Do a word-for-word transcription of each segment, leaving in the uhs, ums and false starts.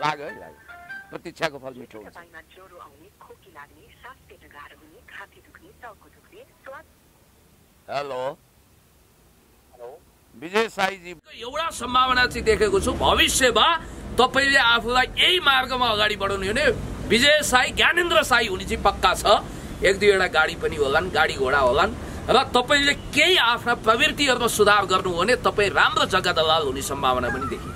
लाग्यो है लाग्यो प्रतीक्षाको फल मिठो हुन्छ हेलो विजय साईजी एउटा सम्भावना चाहिँ देखेको छु भविष्यमा तपाईले आफूलाई यही मार्गमा अगाडि बढाउनु हो भने विजय साई ज्ञानेन्द्र साई हुने चाहिँ पक्का छ एक दुईवटा गाडी पनि होलान् गाडी घोडा होलान् र तपाईले केही आफ्ना प्रवृत्तिहरुमा सुधार गर्नु हो भने तपाई राम्रो जग्गा दलाल हुने सम्भावना पनि देखिन्छ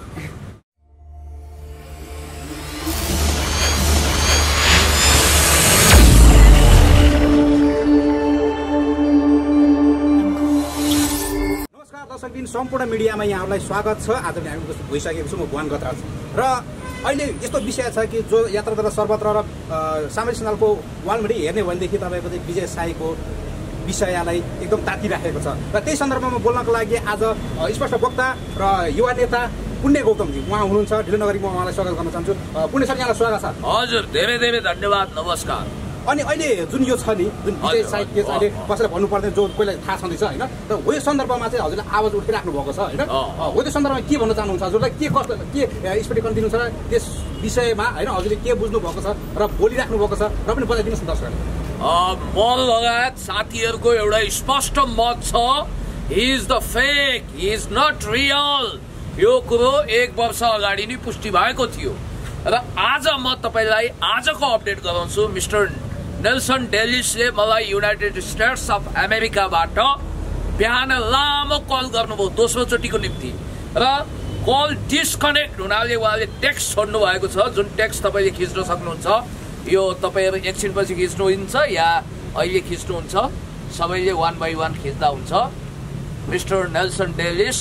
दर्शक दिन सम्पूर्ण मिडियामा यहाँहरूलाई स्वागत छ। आज पनि हामी उपस्थित भइसकेको छु। म भुवन गतराज र अहिले यस्तो विषय छ कि जो यात्राद्वारा सर्वत्र र सामाजिक सञ्जालको वालमा हेर्ने भनेदेखि तपाईँको चाहिँ विजय साईको विषयलाई एकदम तातिराखेको छ र त्यही सन्दर्भमा बोल्नको लागि आज स्पष्ट वक्ता र युवा नेता पुण्य गौतमजी उहाँ हुनुहुन्छ ढिलोनगरी। म उहाँलाई स्वागत गर्न चाहन्छु। पुण्य सर यहाँलाई स्वागत छ। हजुर धेरै धेरै धन्यवाद नमस्कार। अनि अहिले जुन यो छ नि जुन विजय साई के छ अहिले कसैलाई भन्नु पर्दैन जो कोहीलाई थाहा छँदैछ होइन र हो यो सन्दर्भमा चाहिँ हजुरले आवाज उठाइराख्नु भएको छ होइन हो त्यो सन्दर्भमा के भन्न चाहनुहुन्छ हजुरलाई के कस्तो के स्पष्टीकरण दिनु छ त्यस विषयमा होइन हजुरले के बुझ्नु भएको छ र बोलिराख्नु भएको छ र पनि बताइदिनुहोस् न दर्शकहरूले। म लगायत साथीहरूको एउटा स्पष्ट मत छ he is the fake he is not real. यो कुरो एक वर्ष अगाडि नै पुष्टि भएको थियो र आज म तपाईलाई आजको अपडेट गराउँछु। मिस्टर नेल्सन डेलिसले मलाई युनाइटेड स्टेट्स अफ अमेरिकाबाट बिहान लामो कल गर्नुभयो दोस्रो चोटिको निम्ति र कल डिस्कनेक्ट हुनाले उहाँले टेक्स्ट छोड्नु भएको छ। जुन टेक्स्ट तपाईँले खिच्न सक्नुहुन्छ यो तपाईँहरू एकछिनपछि खिच्नुहुन्छ या अहिले खिच्नुहुन्छ सबैले वान बाई वान खिच्दा हुन्छ। मिस्टर नेल्सन डेलिस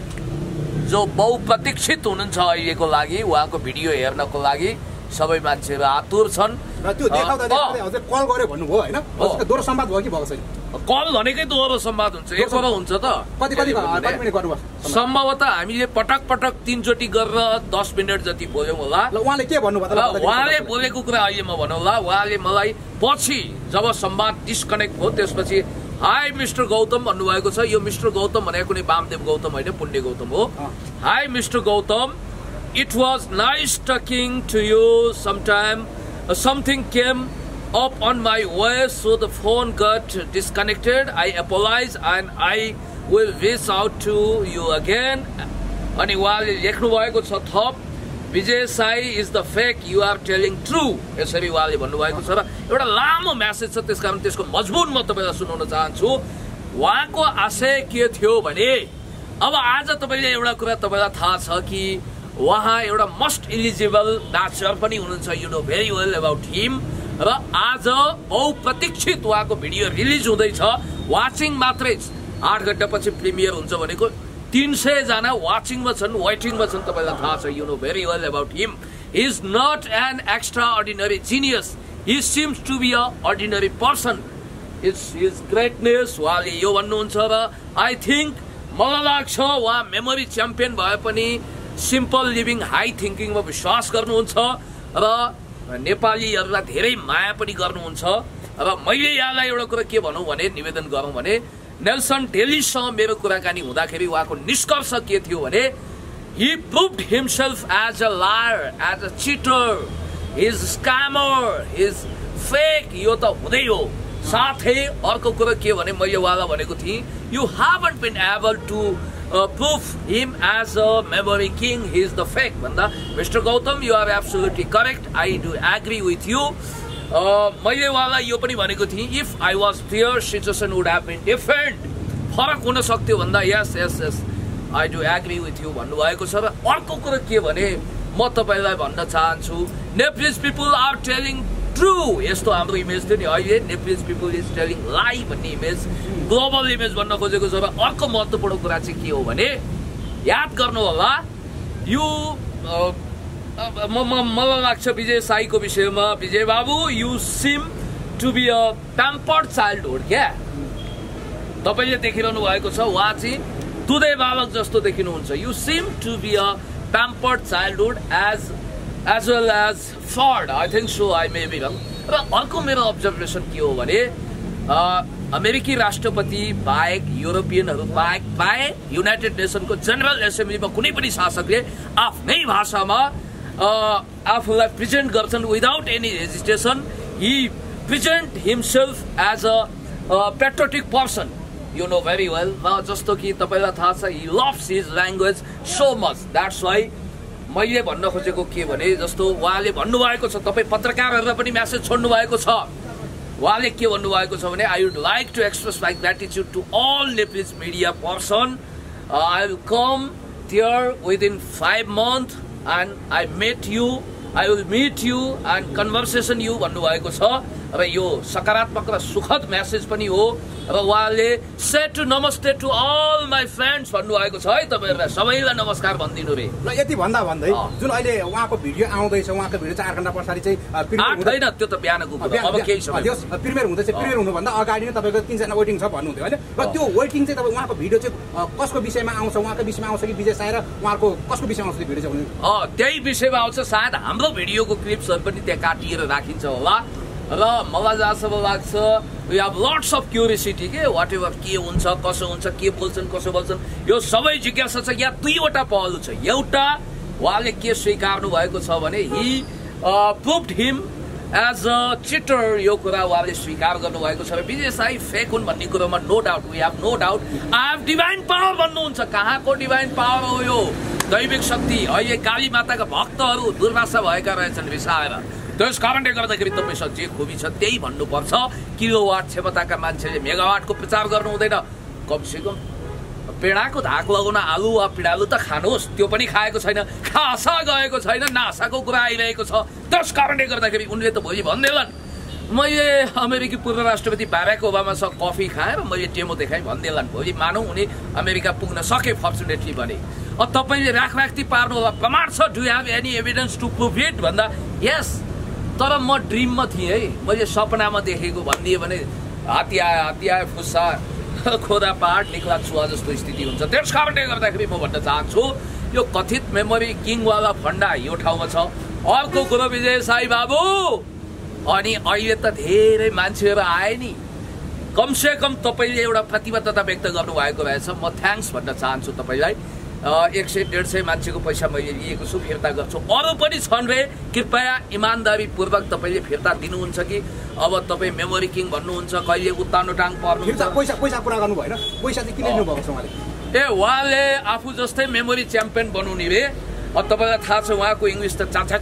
जो बहुप्रतीक्षित हुनुहुन्छ अहिलेको लागि उहाँको भिडियो हेर्नको लागि सबै मान्छेहरू आतुर छन् र त्यो देखाउँदा देखाउँदै हजुर कल गर्यो भन्नुभयो हैन दोहोरो संवाद भयो कि भएको छैन? कल भनेकै दोहोरो संवाद हुन्छ एकपल्ट हुन्छ त कति कति कति मिनेट गर्नुभयो? सम्भवतः हामीले पटक पटक तीनचोटि गरेर दस मिनट जति बोल्यौं होला। ल उहाँले के भन्नुभयो त? उहाँले बोलेको कुरा अहिले म भनौँला। उहाँले मलाई पछि जब संवाद डिस्कनेक्ट भयो त्यसपछि हाई मिस्टर गौतम भन्नुभएको छ। यो मिस्टर गौतम भनेको कुनै वामदेव गौतम होइन पुण्य गौतम हो। Hi mister Gautam, it was nice talking to you sometime. Uh, something came up on my way, so the phone got disconnected. I apologize and I will reach out to you again. अनि उहाँले लेख्नु भएको छ थप Vijay Sai is the fake you are telling true यसरी उहाँले भन्नुभएको छ र एउटा लामो मेसेज छ त्यसकारण त्यसको मजबुत म तपाईँलाई सुनाउन चाहन्छु। उहाँको आशय के थियो भने अब आज तपाईँले एउटा कुरा तपाईँलाई थाहा छ कि उहाँ एउटा मोस्ट इलिजिबल ब्याचलर पनि हुनुहुन्छ। You know very well about him र आज बहुप्रतीक्षित उहाँको भिडियो रिलिज हुँदैछ। वाचिङ मात्रै आठ घण्टा पछि प्रिमियर हुन्छ भनेको तीन सय जना वाचिङमा छन् वेटिङमा छन् तपाईँलाई थाहा छ। You know very well about him he is not an extraordinary genius he seems to be a ordinary person. It's his greatness उहाँले यो भन्नुहुन्छ र आई थिङ्क मलाई लाग्छ उहाँ मेमोरी च्याम्पियन भए पनि सिम्पल लिभिङ हाई थिङ्किङमा विश्वास गर्नुहुन्छ र नेपालीहरूलाई धेरै माया पनि गर्नुहुन्छ। र मैले यहाँलाई एउटा कुरा के भनौँ भने निवेदन गरौँ भने नेल्सन डेलिससँग मेरो कुराकानी हुँदाखेरि उहाँको निष्कर्ष के थियो भने he proved himself as a liar as a cheater his scammer his fake यो त हुँदै हो। साथै अर्को कुरा के भने मैले उहाँलाई भनेको थिएँ you haven't been able to Uh, proof him as a memory king. He is the fake. Banda, Mister Gautam, you are absolutely correct. I do agree with you. मैले उहाँलाई यो पनि भनेको थिएँ if I was there, situation would have been different. फरक हुन सक्थ्यो भन्दा yes yes yes I do agree with you भन्नुभएको छ। र अर्को कुरा के भने म तपाईँलाई भन्न चाहन्छु Nepalese people are telling true. यस्तो हाम्रो इमेज थियो नि अहिले Nepalese people is telling lie भन्ने इमेज ग्लोबल इमेज भन्न खोजेको छ। र अर्को महत्त्वपूर्ण कुरा चाहिँ के हो भने याद गर्नु होला यो मलाई लाग्छ विजय साईको विषयमा Vijay Babu you seem to be a pampered childhood क्या तपाईँले देखिरहनु भएको छ। उहाँ चाहिँ दुधे बालक जस्तो देखिनुहुन्छ। You seem to be a pampered childhood as as well as fraud I think so I may be wrong. र अर्को मेरो अब्जर्भेसन के हो भने अमेरिकी राष्ट्रपति बाहेक युरोपियनहरू बाहेक बाहेक युनाइटेड नेसनको जनरल एसेम्ब्लीमा कुनै पनि शासकले आफ्नै भाषामा आफूलाई प्रेजेन्ट गर्छन् without any hesitation he present himself as a patriotic person you know very well र जस्तो कि तपाईँलाई थाहा छ he loves his language so much that's why मैले भन्न खोजेको के भने जस्तो उहाँले भन्नुभएको छ तपाईँ पत्रकारहरूलाई पनि म्यासेज छोड्नु भएको छ उहाँले के भन्नुभएको छ भने I would like to express my gratitude to all Nepalese media person I will come there within five month and I met you I will meet you and conversation you भन्नुभएको छ र यो सकारात्मक र सुखद म्यासेज पनि हो र उहाँले से टु नमस्ते टु अल माई फ्रेन्ड्स भन्नुभएको छ है तपाईँहरूलाई सबैलाई नमस्कार भनिदिनु रे ल यति भन्दा भन्दै जुन अहिले उहाँको भिडियो आउँदैछ उहाँको भिडियो चाहिँ आठ घण्टा पछाडि चाहिँ छैन त्यो त बिहानको अब केही समय प्रिमियर हुँदैछ प्रिमियर हुनुभन्दा अगाडि नै तपाईँको तिनजना वेटिङ छ भन्नुहुन्थ्यो होइन र त्यो वेटिङ चाहिँ तपाईँ उहाँको भिडियो चाहिँ कसको विषयमा आउँछ उहाँको विषयमा आउँछ कि विजय साई र उहाँको कसको विषयमा आउँछ त्यो भिडियो चाहिँ त्यही विषयमा आउँछ सायद हाम्रो भिडियोको क्लिप्सहरू पनि त्यहाँ काटिएर राखिन्छ होला र मलाई जहाँसम्म लाग्छ we have lots of curiosity के वाट एभर के हुन्छ कसो हुन्छ के बोल्छन् कसो बोल्छन् यो सबै जिज्ञासा छ यहाँ दुईवटा पहलु छ एउटा उहाँले के स्वीकार्नु भएको छ भने he proved him as a cheater यो कुरा उहाँले स्वीकार गर्नुभएको छ र विजय साई फेक हुन् भन्ने कुरोमा no doubt we have no doubt I have divine power भन्नुहुन्छ कहाँको डिभाइन पावर हो यो दैविक शक्ति अहिले काली माताका भक्तहरू दुर्वासा भएका रहेछन् रिसाएर त्यस कारणले गर्दाखेरि तपाईँसँग जे खुबी छ त्यही भन्नुपर्छ किलोवाट क्षमताका मान्छेले मेगावाटको प्रचार गर्नु हुँदैन कमसेकम पेडाको धाक लगाउन आलु वा पिँडालु त खानुहोस् त्यो पनि खाएको छैन खासा गएको छैन नासाको कुरा आइरहेको छ त्यस कारणले गर्दाखेरि उनले त भोलि भन्दैनन् मैले अमेरिकी पूर्व राष्ट्रपति बाराक ओबामासँग कफी खाएँ र मैले डेमो देखाएँ भन्दैनन् भोलि मानौँ उनी अमेरिका पुग्न सके फर्चुनेटली भने अब तपाईँले राखराख्ती पार्नु होला प्रमाण छ do have any evidence to prove it भन्दा यस तर म ड्रिममा थिएँ है मैले सपनामा देखेको भनिदिएँ भने हात्ती आयो हात्ती आयो फुस्सा खोदा पहाड निक्ला छुवा जस्तो स्थिति हुन्छ त्यस कारणले गर्दाखेरि म भन्न चाहन्छु यो कथित मेमोरी किङवाला फन्डा यो ठाउँमा छ अर्को कुरो विजय साई बाबु अनि अहिले त धेरै मान्छेहरू आए नि कमसे कम तपाईँले एउटा प्रतिबद्धता व्यक्त गर्नुभएको रहेछ म थ्याङ्क्स भन्न चाहन्छु तपाईँलाई एक सय डेढ सय मान्छेको पैसा मैले लिएको छु फिर्ता गर्छु अरू पनि छन् रे कृपया इमान्दारी पूर्वक तपाईँले फिर्ता दिनुहुन्छ कि अब तपाईँ मेमोरी किङ भन्नुहुन्छ कहिले उत्तानो टाङ पर्नु पैसा पैसा कुरा गर्नु भएन पैसा चाहिँ किन लिनुभएको छ उहाँले ए उहाँले आफू जस्तै मेमोरी च्याम्पियन बनाउने रे अब तपाईँलाई थाहा छ उहाँको इङ्ग्लिस त चाचा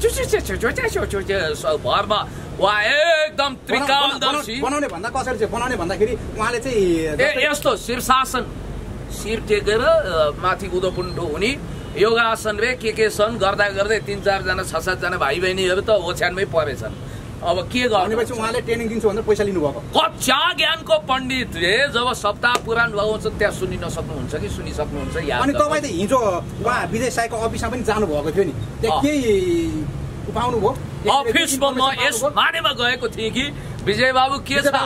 भरमा उहाँ एकदम त्रिकालदर्शी बनाउने भन्दा कसरी चाहिँ बनाउने भन्दाखेरि उहाँले चाहिँ ए यस्तो शीर्षासन शिर टेकेर माथि उदोपुण्डो हुने योगासन रे के के छन् गर्दा गर्दै तिन चारजना छ सातजना भाइ बहिनीहरू त ओछ्यानमै परेछन् अब के गर्नु उहाँले ट्रेनिङ दिन्छु भनेर पैसा लिनुभएको कच्चा ज्ञानको पण्डितले जब सप्ताह पुराण लगाउँछ त्यहाँ सुनिन सक्नुहुन्छ कि सुनिसक्नुहुन्छ अनि तपाईँ त हिजो उहाँ विजय साईको अफिसमा पनि जानुभएको थियो नि त्यहाँ केही उठाउनु भयो अफिसमा म यस मानेमा गएको थिएँ कि विजय बाबु के छ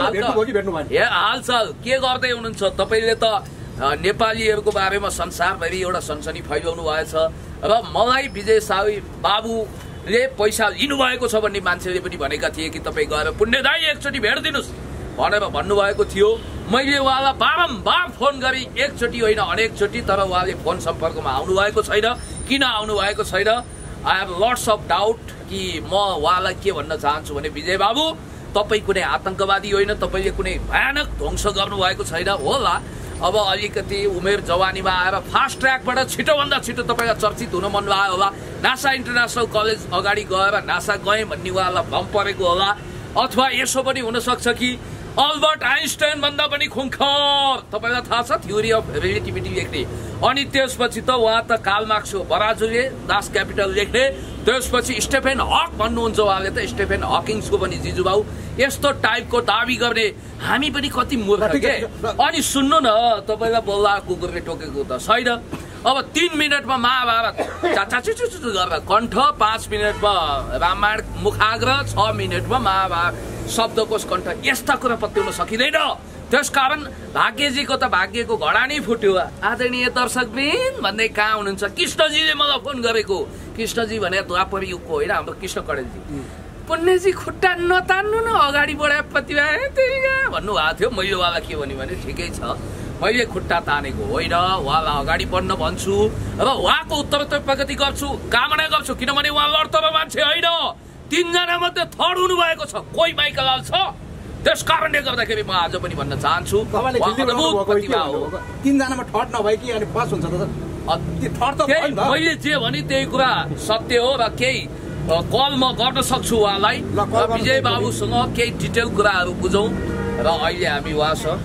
हालचाल के गर्दै हुनुहुन्छ तपाईँले त नेपालीहरूको बारेमा संसारभरि एउटा सनसनी फैलाउनु भएछ र मलाई विजय साई बाबुले पैसा लिनुभएको छ भन्ने मान्छेले पनि भनेका थिए कि तपाईँ गएर पुण्यदायी एकचोटि भेटिदिनुहोस् भनेर भन्नुभएको थियो मैले उहाँलाई बारम्बार फोन गरेँ एकचोटि होइन अनेकचोटि तर उहाँले फोन सम्पर्कमा आउनु भएको छैन किन आउनु भएको छैन I have lots of doubt कि म उहाँलाई के भन्न चाहन्छु भने विजय बाबु तपाईँ कुनै आतङ्कवादी होइन तपाईँले कुनै भयानक ध्वंस गर्नुभएको छैन होला अब अलिकति उमेर जवानीमा आएर फास्ट ट्र्याकबाट छिटोभन्दा छिटो तपाईँलाई चर्चित हुन मन लाग्यो होला नासा इन्टरनेसनल कलेज अगाडि गएर नासा गएँ भन्ने उहाँलाई भ्रम परेको होला अथवा यसो पनि हुनसक्छ कि अल्बर्ट आइन्स्टाइन भन्दा पनि खुङ्खर तपाईँलाई थाहा छ थ्योरी अफ रिलेटिभिटी लेख्ने अनि त्यसपछि त उहाँ त कार्ल मार्क्सको बराजुले दास क्यापिटल लेख्ने त्यसपछि स्टेफेन हक भन्नुहुन्छ उहाँले त स्टेफेन हकिङ्सको पनि जिजुबाउ यस्तो टाइपको दाबी गर्ने हामी पनि कति मूर्ख के अनि सुन्नु न तपाईँलाई बोल्दा कुकुरले टोकेको त छैन अब तीन मिनटमा महाभारत चाचाचुचुचु गरेर कण्ठ पाँच मिनटमा रामायण मुखाग्र छ मिनटमा महाभारत शब्दकोश कण्ठ यस्ता कुरा पत्याउन सकिँदैन त्यसकारण भाग्यजीको त भाग्यको घडा नै फुट्यो आदरणीय दर्शकबिन भन्दै कहाँ हुनुहुन्छ कृष्णजीले मलाई फोन गरेको कृष्णजी भने द्वापर युगको होइन हाम्रो कृष्ण कडेलजी पुण्यजी खुट्टा नतान्नु न अगाडि बढाए प्रतिभा भन्नुभएको थियो मैले उहाँलाई के भन्यो भने ठिकै छ मैले खुट्टा तानेको होइन, उहाँलाई अगाडि बढ्न भन्छु र उहाँको उत्तरोत्तर प्रगति गर्छु कामना गर्छु, किनभने उहाँ लडतब मान्छे होइन, तीनजना मध्ये थर्ड हुनुभएको छ, कोही माइकलाल छ। त्यस कारणले गर्दाखेरि म आज पनि भन्न चाहन्छु तीनजनामा थर्ड नभए कि अनि फर्स्ट हुन्छ त? मैले जे भने त्यही कुरा सत्य हो र केही कल म गर्न सक्छु उहाँलाई, विजय बाबुसँग केही डिटेल कुराहरू बुझौँ र अहिले हामी उहाँसँग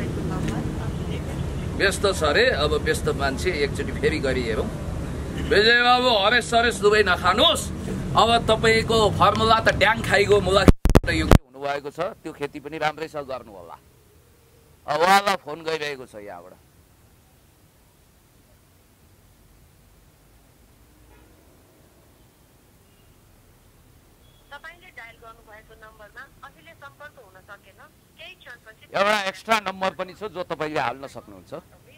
व्यस्त छ अरे। अब व्यस्त मान्छे एकचोटि फेरि गरी हेरौँ। विजय बाबु हरेस सरेस दुवै नखानुहोस्, अब तपाईँको फर्मुला त ड्याङ खाइगयो, मुला योग्य हुनुभएको छ, त्यो खेती पनि राम्रैसँग गर्नु होला। अब उहाँलाई फोन गइरहेको छ यहाँबाट। एउटा एक्स्ट्रा नम्बर पनि छ जो तपाईँले हाल्न सक्नुहुन्छ।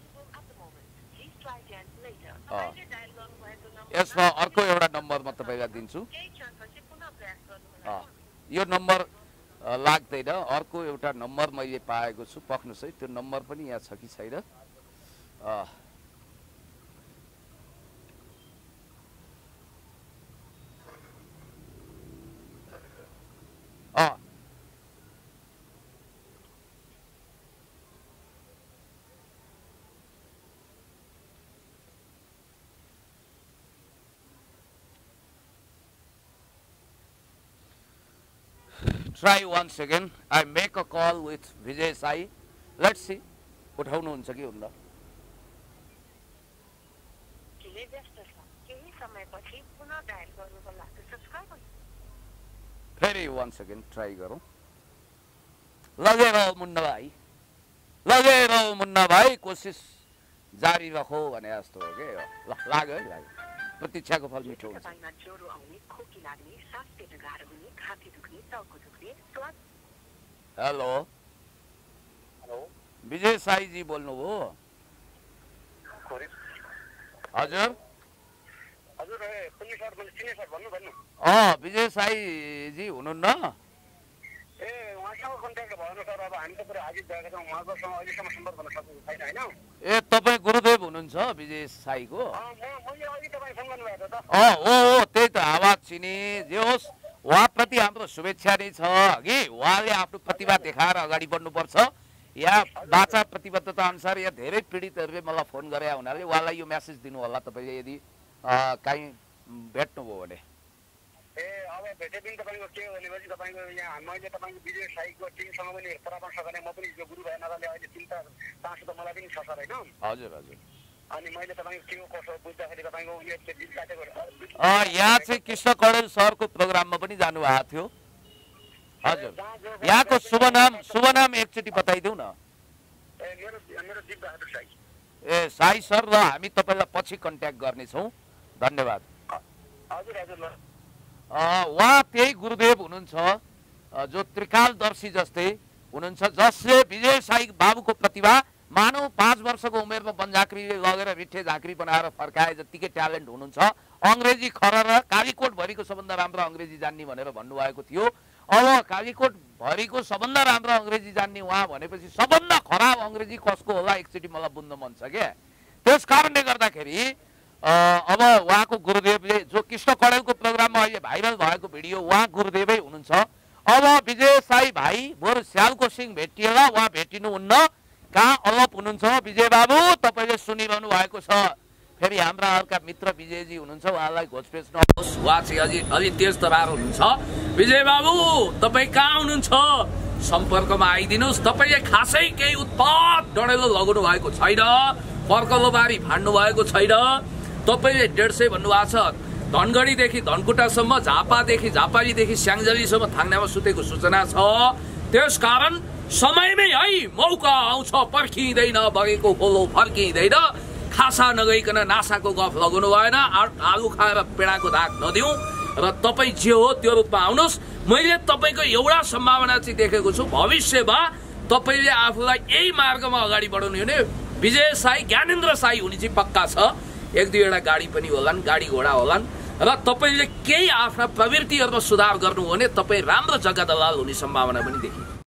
यसमा अर्को एउटा नम्बर म तपाईँलाई दिन्छु। यो नम्बर लाग्दैन, अर्को एउटा नम्बर मैले पाएको छु, पक्नुहोस् है। त्यो नम्बर पनि यहाँ छ कि छैन? अँ try once again. I make a call with Vijay Sai. Let's see. उठाउनुहुन्छ कि हुन्न? फेरि once again try गरौँ। लगेर मुन्ना भाइ, लगेर मुन्ना भाइ, कोसिस जारी रखो भने जस्तो हो के। ल लाग्यो है, लाग्यो। प्रतीक्षाको फल मिठो हुन्छ। हेलो विजय साईजी बोल्नुभयो? हजुर अँ विजय साईजी हुनुहुन्न? ए तपाईँ गुरुदेव हुनुहुन्छ विजय साईको? अँ हो हो, त्यही त आवाज चिने। जे होस्, उहाँप्रति हाम्रो शुभेच्छा नै छ कि उहाँले आफ्नो प्रतिभा देखाएर अगाडि बढ्नुपर्छ। यहाँ बाचा प्रतिबद्धता अनुसार यहाँ धेरै पीडितहरूले मलाई फोन गरे हुनाले उहाँलाई यो मेसेज दिनु होला तपाईँले यदि कहीँ भेट्नुभयो भने। ए अब भेटे दिन तपाईँको के हो भनेपछि तपाईँको यहाँ मैले तपाईँको विजय साईको टिमसँग पनि परामर्श गर्ने, म पनि जो गुरु भए नाताले अहिले चिन्ता चासो त मलाई पनि छ सर होइन? हजुर हजुर। अनि मैले तपाईँको के हो कसो बुझ्दाखेरि तपाईँको यो दिन काटेको यहाँ चाहिँ कृष्ण कडेल सरको प्रोग्राममा पनि जानुभएको थियो। हजुर, यहाँको शुभ नाम शुभ नाम एकचोटि बताइदेऊ न। ए साई सर, ल हामी तपाईँलाई पछि कन्ट्याक्ट गर्नेछौँ। धन्यवाद। उहाँ त्यही गुरुदेव हुनुहुन्छ जो त्रिकालदर्शी जस्तै हुनुहुन्छ, जसले विजय साई बाबुको प्रतिभा मानव पाँच वर्षको उमेरमा बनझाँक्रीले लगेर रिठे झाँक्री बनाएर फर्काए जत्तिकै ट्यालेन्ट हुनुहुन्छ। अङ्ग्रेजी खर र कालीकोट भरिको सबभन्दा राम्रो अङ्ग्रेजी जान्ने भनेर भन्नुभएको थियो। अब कालीकोट भरिको सबभन्दा राम्रो अङ्ग्रेजी जान्ने उहाँ भनेपछि सबभन्दा खराब अङ्ग्रेजी कसको होला एकचोटि मलाई बुझ्न मन छ क्या। त्यस कारणले गर्दाखेरि अब उहाँको गुरुदेवले जो कृष्ण कडेलको प्रोग्राममा अहिले भाइरल भएको भिडियो उहाँ गुरुदेवै हुनुहुन्छ। अब विजय साई भाइ बरु स्यालको सिंह भेटिएला, उहाँ भेटिनुहुन्न, कहाँ अलप हुनुहुन्छ विजय बाबु, तपाईँले सुनिरहनु भएको छ। फेरि हाम्रा अर्का मित्र विजयजी हुनुहुन्छ, उहाँलाई घोषपेच नहोस्, उहाँ चाहिँ अलि अलि तेज तरार हुनुहुन्छ। विजय बाबु तपाईँ कहाँ हुनुहुन्छ? सम्पर्कमा आइदिनुहोस्। तपाईँले खासै केही उत्पात डढेलो लगाउनु भएको छैन, पर्कलो बारी फाड्नु भएको छैन। तपाईँले डेढ सय भन्नुभएको छ, धनगढीदेखि धनकुटासम्म, झापादेखि झापालीदेखि स्याङ्जालीसम्म थाङ्नामा सुतेको सूचना छ। त्यस कारण समयमै है मौका आउँछ, पर्खिँदैन, बगेको खोलो फर्किँदैन। खासा नगइकन नासाको गफ लगाउनु भएन, आलु खाएर पेडाको धाक नदिउँ र तपाईँ जे हो त्यो रूपमा आउनुहोस्। मैले तपाईँको एउटा सम्भावना चाहिँ देखेको छु, भविष्यमा तपाईँले आफूलाई यही मार्गमा अगाडि बढाउनु भने विजय साई ज्ञानेन्द्र साई हुने चाहिँ पक्का छ। एक दुईवटा गाडी पनि होलान्, गाडी घोडा होलान् र तपाईँले केही आफ्ना प्रवृत्तिहरूमा सुधार गर्नु भने तपाईँ राम्रो जग्गा दलाल हुने सम्भावना पनि देखिन्छ।